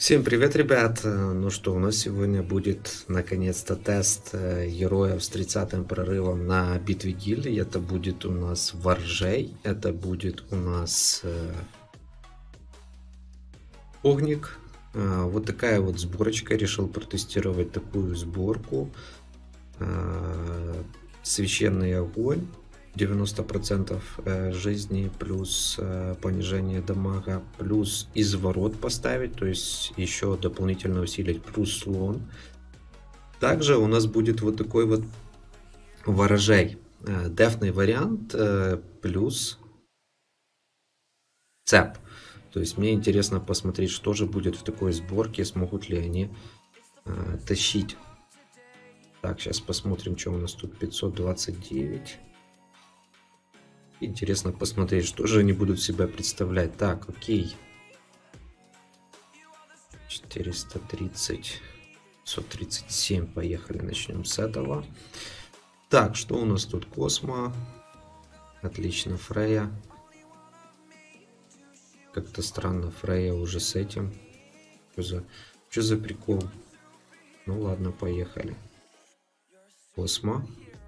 Всем привет, ребят! Ну что, у нас сегодня будет наконец-то тест героев с 30-м прорывом на битве гильдий. Это будет у нас Воржей, это будет у нас Огник. Вот такая вот сборочка. Решил протестировать такую сборку. Священный огонь. 90% жизни плюс понижение дамага, плюс изворот поставить, то есть еще дополнительно усилить, плюс слон. Также у нас будет вот такой вот ворожей, дефный вариант, плюс цеп. То есть мне интересно посмотреть, что же будет в такой сборке, смогут ли они тащить. Так, сейчас посмотрим, что у нас тут. 529. Интересно посмотреть, что же они будут себя представлять. Так, окей. 430. 537. Поехали, начнем с этого. Так, что у нас тут? Космо. Отлично, Фрея. Как-то странно, Фрея уже с этим. Что за прикол? Ну ладно, поехали. Космо.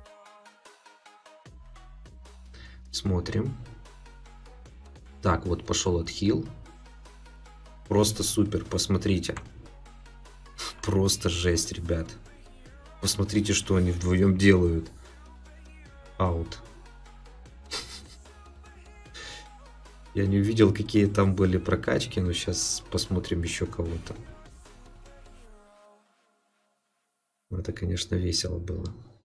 Смотрим. Так, вот пошел отхил. Просто супер, посмотрите. Просто жесть, ребят. Посмотрите, что они вдвоем делают. Аут. Я не увидел, какие там были прокачки, но сейчас посмотрим еще кого-то. Это, конечно, весело было.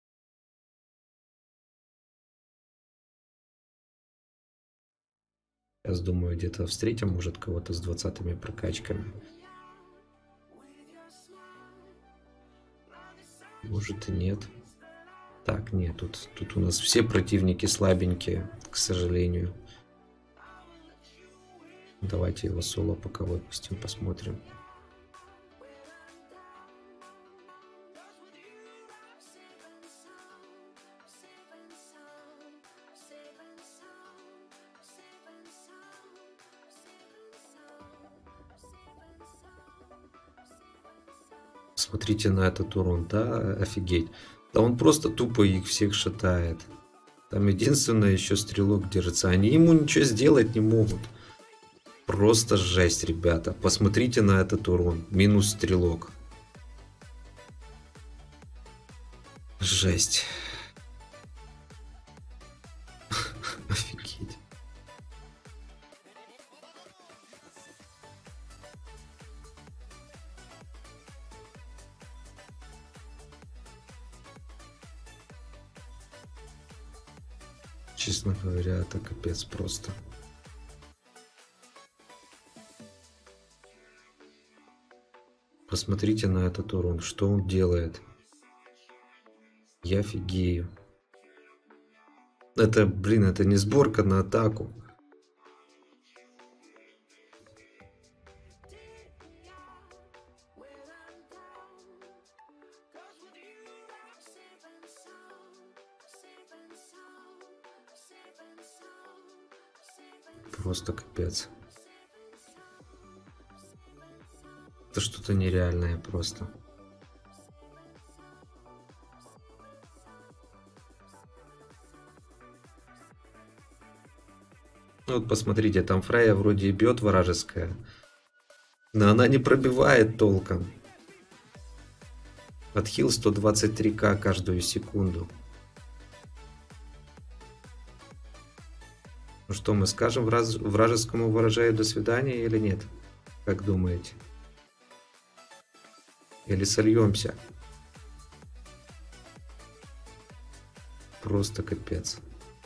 Сейчас думаю, где-то встретим, может, кого-то с 20-ми прокачками. Может и нет. Так, нет, тут у нас все противники слабенькие, к сожалению. Давайте его соло пока выпустим, посмотрим. Смотрите на этот урон, да, офигеть. Да он просто тупо их всех шатает. Там единственное еще стрелок держится. Они ему ничего сделать не могут. Просто жесть, ребята. Посмотрите на этот урон. Минус стрелок. Жесть. Офигеть. Честно говоря, это капец просто. Посмотрите на этот урон, что он делает. Я офигею. Это, блин, это не сборка на атаку. Просто капец. Это что-то нереальное просто. Вот посмотрите, там Фрея вроде и бьет вражеская, но она не пробивает толком. Отхил 123к каждую секунду. Ну что, мы скажем вражескому ворожею до свидания или нет? Как думаете? Или сольемся? Просто капец.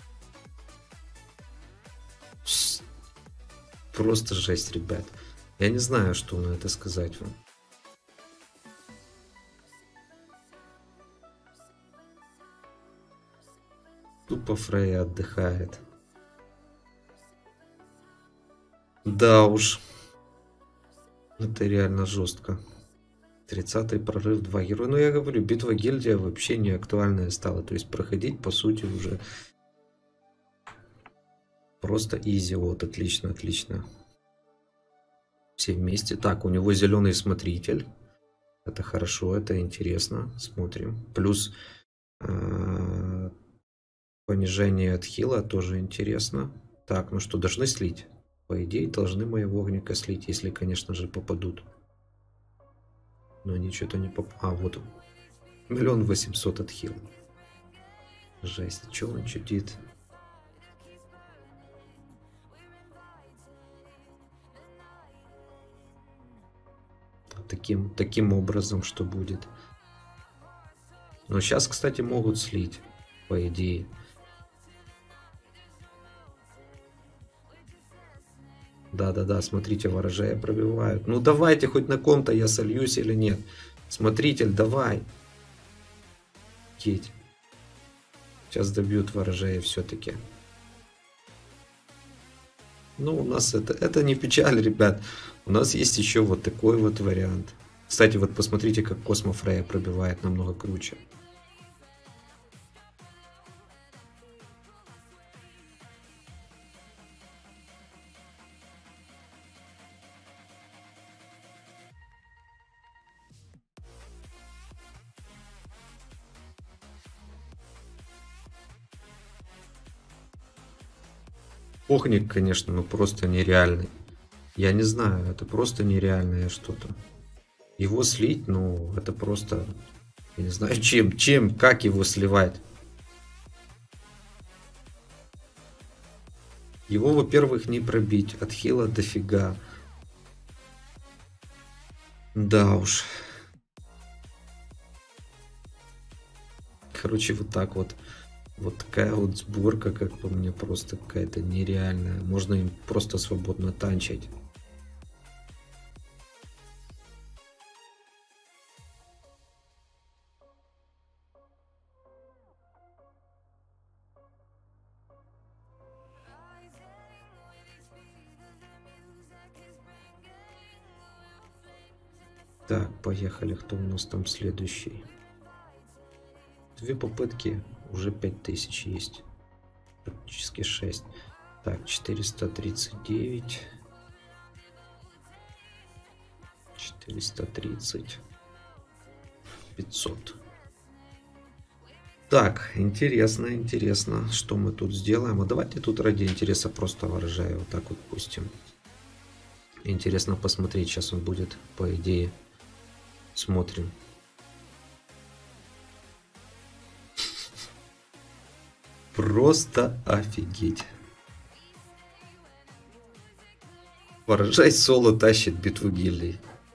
Просто жесть, ребят. Я не знаю, что на это сказать вам. Тупо Фрея отдыхает. Да уж. Это реально жестко. 30-й прорыв, 2 героя. Ну, я говорю, битва гильдия вообще не актуальная стала. То есть проходить, по сути, уже просто изи. Вот, отлично, отлично. Все вместе. Так, у него зеленый смотритель. Это хорошо, это интересно. Смотрим. Плюс понижение от хила тоже интересно. Так, ну что, должны слить? По идее, должны моего огника слить, если, конечно же, попадут. Но они что-то не попадут. А, вот. 1 800 000 от хила. Жесть, что он чудит? Таким образом, что будет. Но сейчас, кстати, могут слить, по идее. Да-да-да, смотрите, ворожея пробивают. Ну давайте хоть на ком-то я сольюсь или нет. Смотритель, давай. Кеть. Сейчас добьют ворожея все-таки. Ну, у нас это не печаль, ребят. У нас есть еще вот такой вот вариант. Кстати, вот посмотрите, как Космо Фрея пробивает намного круче. Охник, конечно, ну просто нереальный. Я не знаю, это просто нереальное что-то. Его слить, ну, это просто... Я не знаю, как его сливать. Его, во-первых, не пробить. От хила дофига. Да уж. Короче, вот так вот. Вот такая вот сборка, как по мне, просто какая-то нереальная. Можно им просто свободно танчить. Так, поехали. Кто у нас там следующий? 2 попытки, уже 5000 есть. Практически 6. Так, 439. 430. 500. Так, интересно, что мы тут сделаем. А давайте тут ради интереса просто ворожаю. Вот так вот пустим. Интересно посмотреть, сейчас он будет, по идее. Смотрим. Просто офигеть. Ворожай соло тащит битву гильдий.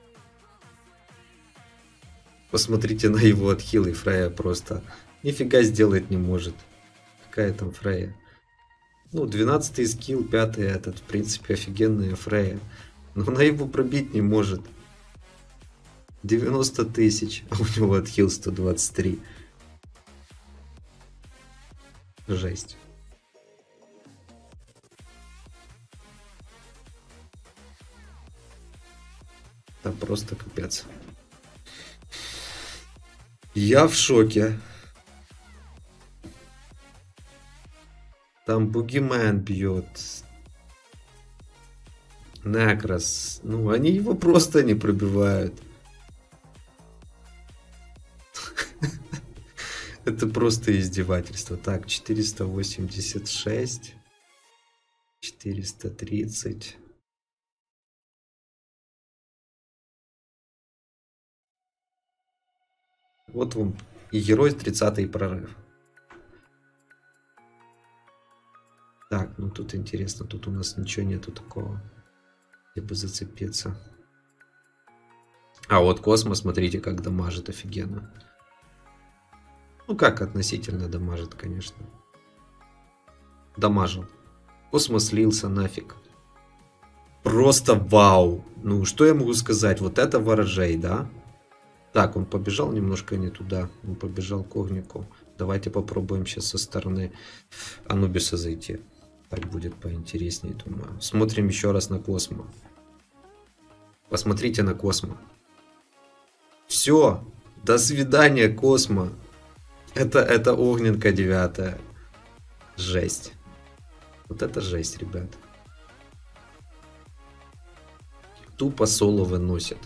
Посмотрите на его отхилы. Фрея просто нифига сделать не может. Какая там Фрея? Ну, 12 скилл, 5 этот. В принципе, офигенная Фрея. Но она его пробить не может. 90 000, а у него отхил 123. Жесть. Это просто капец. Я в шоке. Там Бугимен бьет. Некрос. Ну, они его просто не пробивают. Это просто издевательство. Так, 486. 430. Вот вам и герой 30-й прорыв. Так, ну тут интересно. Тут у нас ничего нету такого, где бы зацепиться. А вот Космос, смотрите, как дамажит офигенно. Ну как относительно дамажит, конечно. Дамажил. Космос слился нафиг. Просто вау. Ну что я могу сказать? Вот это ворожей, да? Так, он побежал немножко не туда. Он побежал к огнику. Давайте попробуем сейчас со стороны Анубиса зайти. Так будет поинтереснее, думаю. Смотрим еще раз на Космо. Посмотрите на Космо. Все. До свидания, Космо. Это огненка 9. Жесть. Вот это жесть, ребят. Тупо соло выносит.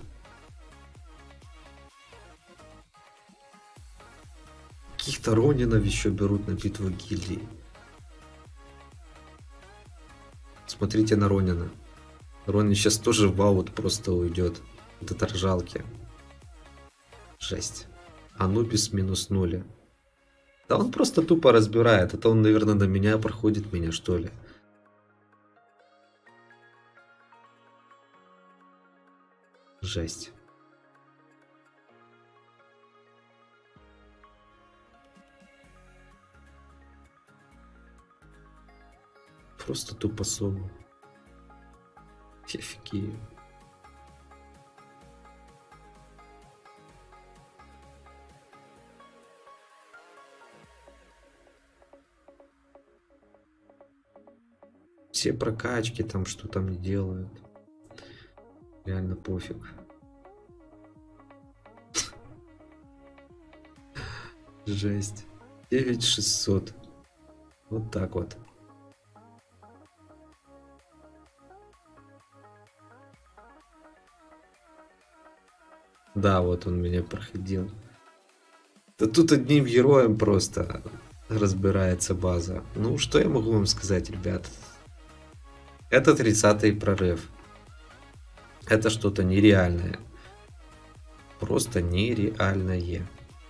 Каких-то Ронинов еще берут на битву гильдии. Смотрите на Ронина. Ронин сейчас тоже в аут просто уйдет. Вот это ржалки. Жесть. Анубис минус 0. Да он просто тупо разбирает. Это он, наверное, на меня проходит меня, что ли. Жесть. Просто тупо соло. Я офигею. Все прокачки там, что там не делают. Реально пофиг. Жесть. 9600. Вот так вот. Да, вот он меня проходил. Да тут одним героем просто разбирается база. Ну, что я могу вам сказать, ребят? Это 30-й прорыв. Это что-то нереальное. Просто нереальное.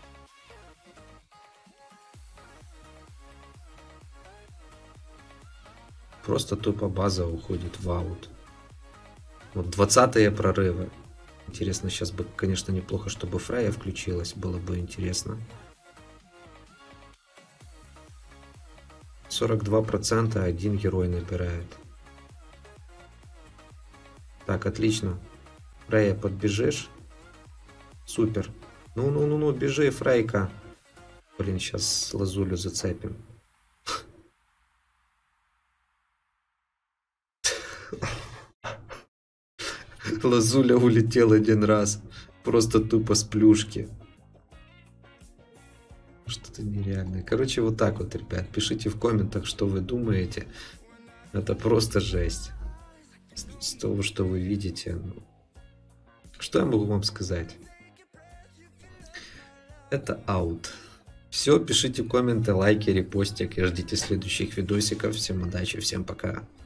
Просто тупо база уходит в аут. Вот 20-е прорывы. Интересно, сейчас бы, конечно, неплохо, чтобы Фрея включилась. Было бы интересно. 42% один герой набирает. Так, отлично. Фрея, подбежишь? Супер. Ну, бежи, Фрейка. Блин, сейчас Лазулю зацепим. Лазуля улетел один раз. Просто тупо с плюшки. Что-то нереальное. Короче, вот так вот, ребят. Пишите в комментах, что вы думаете. Это просто жесть. С того, что вы видите. Что я могу вам сказать? Это аут. Все, пишите комменты, лайки, репостик и ждите следующих видосиков. Всем удачи, всем пока.